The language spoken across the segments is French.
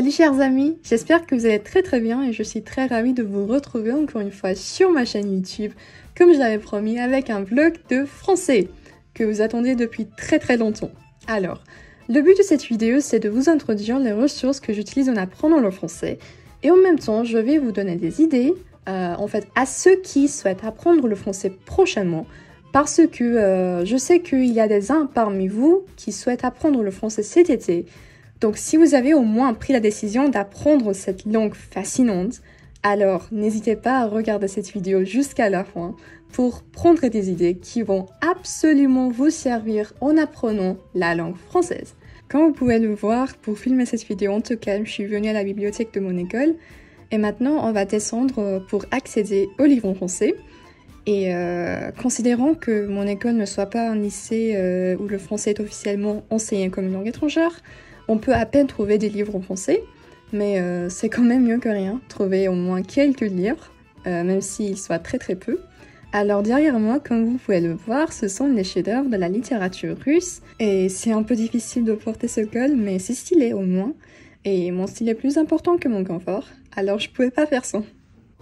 Salut chers amis, j'espère que vous allez très bien et je suis très ravie de vous retrouver encore une fois sur ma chaîne YouTube, comme je l'avais promis, avec un vlog de français que vous attendez depuis très longtemps. Alors, le but de cette vidéo, c'est de vous introduire les ressources que j'utilise en apprenant le français et en même temps, je vais vous donner des idées en fait à ceux qui souhaitent apprendre le français prochainement parce que je sais qu'il y a des uns parmi vous qui souhaitent apprendre le français cet été. Donc si vous avez au moins pris la décision d'apprendre cette langue fascinante, alors n'hésitez pas à regarder cette vidéo jusqu'à la fin pour prendre des idées qui vont absolument vous servir en apprenant la langue française. Comme vous pouvez le voir, pour filmer cette vidéo, en tout cas, je suis venue à la bibliothèque de mon école et maintenant on va descendre pour accéder au livre en français. Et considérant que mon école ne soit pas un lycée où le français est officiellement enseigné comme une langue étrangère, on peut à peine trouver des livres en français, mais c'est quand même mieux que rien, trouver au moins quelques livres, même s'ils soient très peu. Alors derrière moi, comme vous pouvez le voir, ce sont les chefs-d'œuvre de la littérature russe, et c'est un peu difficile de porter ce col, mais c'est stylé au moins, et mon style est plus important que mon confort, alors je pouvais pas faire sans.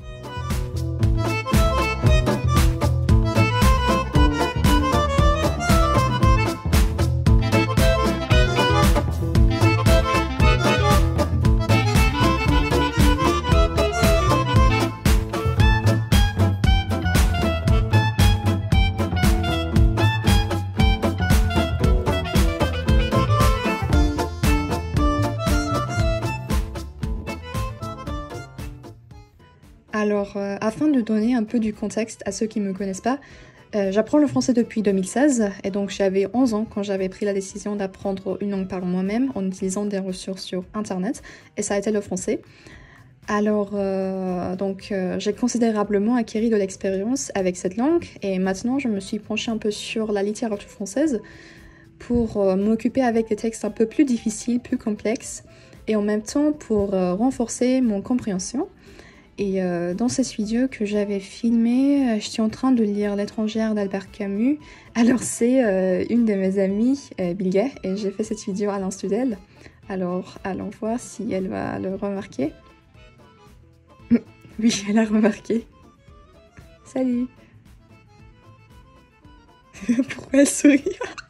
Alors, afin de donner un peu du contexte à ceux qui ne me connaissent pas, j'apprends le français depuis 2016 et donc j'avais 11 ans quand j'avais pris la décision d'apprendre une langue par moi-même en utilisant des ressources sur internet et ça a été le français. Alors, j'ai considérablement acquis de l'expérience avec cette langue et maintenant je me suis penchée un peu sur la littérature française pour m'occuper avec des textes un peu plus difficiles, plus complexes et en même temps pour renforcer mon compréhension. Et dans cette vidéo que j'avais filmée, je suis en train de lire L'étrangère d'Albert Camus. Alors c'est une de mes amies, Bilge, et j'ai fait cette vidéo à l'insu d'elle. Alors allons voir si elle va le remarquer. Oui, elle a remarqué. Salut. Pourquoi elle sourit?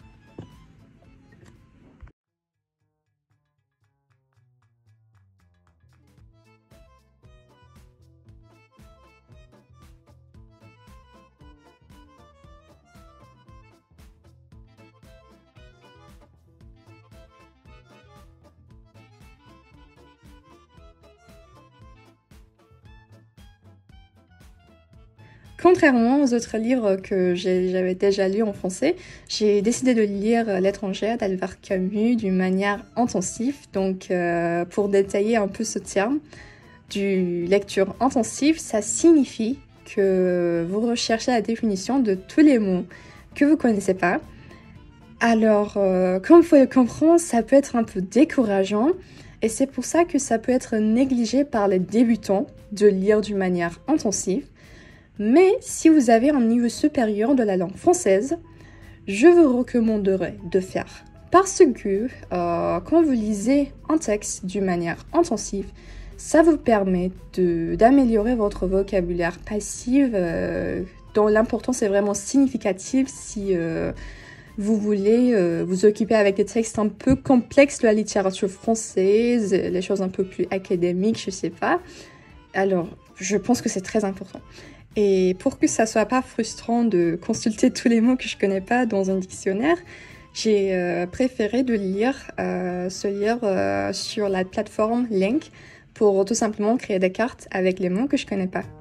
Contrairement aux autres livres que j'avais déjà lus en français, j'ai décidé de lire L'étrangère d'Albert Camus d'une manière intensive. Donc, pour détailler un peu ce terme, du lecture intensive, ça signifie que vous recherchez la définition de tous les mots que vous connaissez pas. Alors, comme vous pouvez le comprendre, ça peut être un peu décourageant et c'est pour ça que ça peut être négligé par les débutants de lire d'une manière intensive. Mais si vous avez un niveau supérieur de la langue française, je vous recommanderais de faire. Parce que quand vous lisez un texte d'une manière intensive, ça vous permet d'améliorer votre vocabulaire passif, dont l'importance est vraiment significative si vous voulez vous occuper avec des textes un peu complexes de la littérature française, les choses un peu plus académiques, je sais pas. Alors, je pense que c'est très important. Et pour que ça soit pas frustrant de consulter tous les mots que je connais pas dans un dictionnaire, j'ai préféré de lire ce livre sur la plateforme Link pour tout simplement créer des cartes avec les mots que je connais pas.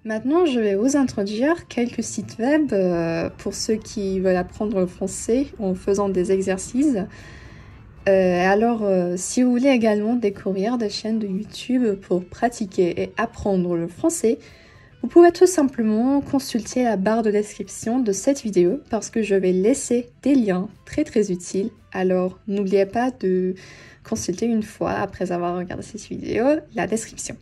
Maintenant, je vais vous introduire quelques sites web pour ceux qui veulent apprendre le français en faisant des exercices. Si vous voulez également découvrir des chaînes de YouTube pour pratiquer et apprendre le français, vous pouvez tout simplement consulter la barre de description de cette vidéo parce que je vais laisser des liens très utiles. Alors, n'oubliez pas de consulter une fois après avoir regardé cette vidéo la description.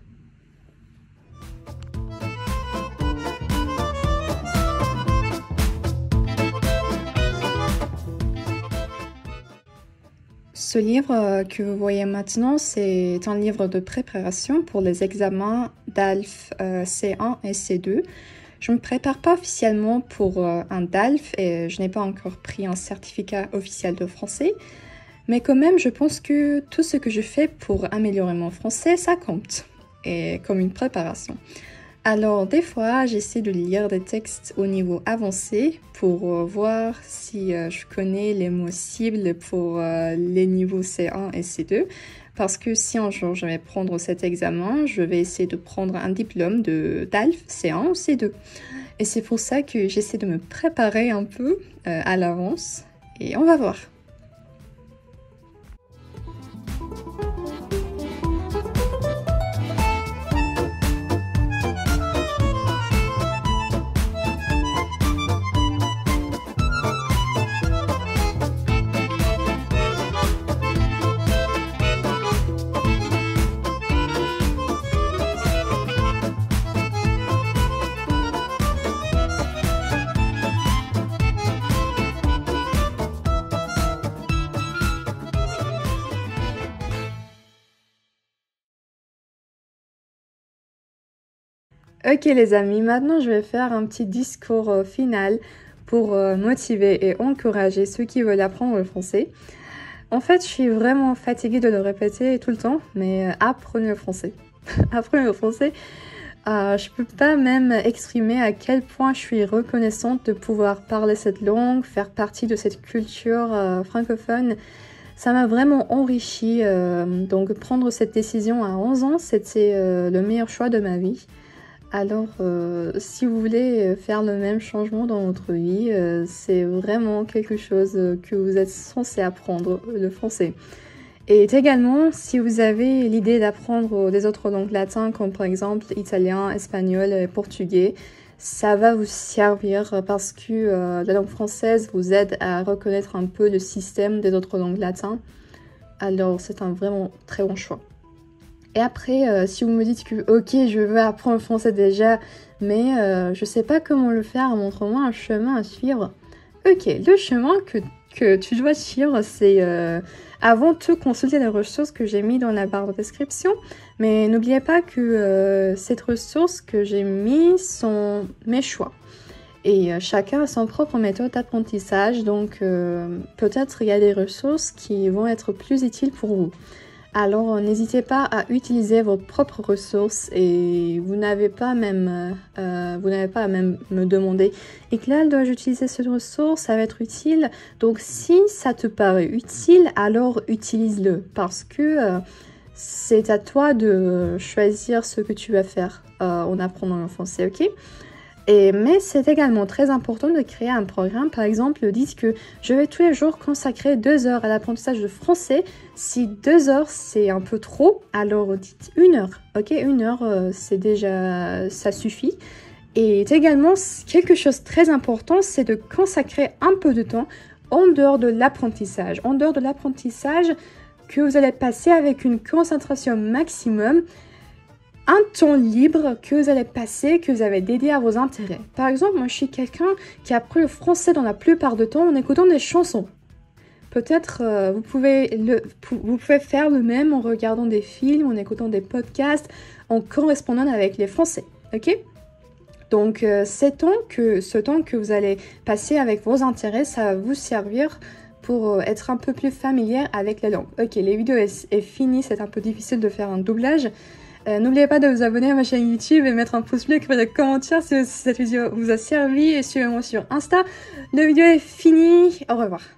Ce livre que vous voyez maintenant, c'est un livre de préparation pour les examens DALF C1 et C2. Je ne me prépare pas officiellement pour un DALF et je n'ai pas encore pris un certificat officiel de français. Mais quand même, je pense que tout ce que je fais pour améliorer mon français, ça compte. Et comme une préparation. Alors, des fois, j'essaie de lire des textes au niveau avancé pour voir si je connais les mots cibles pour les niveaux C1 et C2. Parce que si un jour je vais prendre cet examen, je vais essayer de prendre un diplôme de DALF C1 ou C2. Et c'est pour ça que j'essaie de me préparer un peu à l'avance. Et on va voir. Ok les amis, maintenant je vais faire un petit discours final pour motiver et encourager ceux qui veulent apprendre le français. En fait, je suis vraiment fatiguée de le répéter tout le temps, mais apprenez le français. Apprenez le français. Je peux pas même exprimer à quel point je suis reconnaissante de pouvoir parler cette langue, faire partie de cette culture francophone. Ça m'a vraiment enrichi. Donc prendre cette décision à 11 ans, c'était le meilleur choix de ma vie. Alors, si vous voulez faire le même changement dans votre vie, c'est vraiment quelque chose que vous êtes censé apprendre, le français. Et également, si vous avez l'idée d'apprendre des autres langues latines, comme par exemple italien, espagnol et portugais, ça va vous servir parce que la langue française vous aide à reconnaître un peu le système des autres langues latines. Alors, c'est un vraiment très bon choix. Et après, si vous me dites que ok, je veux apprendre le français déjà, mais je sais pas comment le faire, montre-moi un chemin à suivre. Ok, le chemin que tu dois suivre, c'est avant tout consulter les ressources que j'ai mis dans la barre de description. Mais n'oubliez pas que ces ressources que j'ai mis sont mes choix. Et chacun a son propre méthode d'apprentissage, donc peut-être il y a des ressources qui vont être plus utiles pour vous. Alors, n'hésitez pas à utiliser vos propres ressources et vous n'avez pas à même me demander « Iqlal, dois-je utiliser cette ressource? Ça va être utile ?» Donc, si ça te paraît utile, alors utilise-le parce que c'est à toi de choisir ce que tu vas faire en apprenant le français, ok ? Mais c'est également très important de créer un programme. Par exemple, dites que je vais tous les jours consacrer 2 heures à l'apprentissage de français. Si 2 heures, c'est un peu trop, alors dites 1 heure. Ok, 1 heure, c'est déjà, ça suffit. Et également, quelque chose de très important, c'est de consacrer un peu de temps en dehors de l'apprentissage. En dehors de l'apprentissage que vous allez passer avec une concentration maximum. Un temps libre que vous allez passer, que vous avez dédié à vos intérêts. Par exemple, moi je suis quelqu'un qui a appris le français dans la plupart du temps en écoutant des chansons. Peut-être vous pouvez faire le même en regardant des films, en écoutant des podcasts, en correspondant avec les Français. Ok ? Donc ce temps que vous allez passer avec vos intérêts, ça va vous servir pour être un peu plus familière avec la langue. Ok, les vidéos est finie, c'est un peu difficile de faire un doublage. N'oubliez pas de vous abonner à ma chaîne YouTube et mettre un pouce bleu, écrire des commentaires si cette vidéo vous a servi et suivez-moi sur Insta. La vidéo est finie, au revoir.